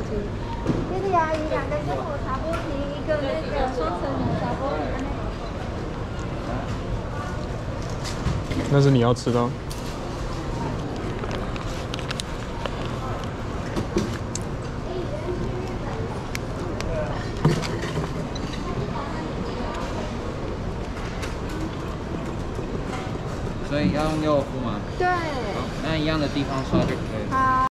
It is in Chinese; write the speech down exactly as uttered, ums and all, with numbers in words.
西。这里啊，有两个是抹茶玻璃，一个那个双层抹茶玻璃。 那是你要吃的。 所以要用右付吗？ 对。 好，那一样的地方刷就可以了。 好。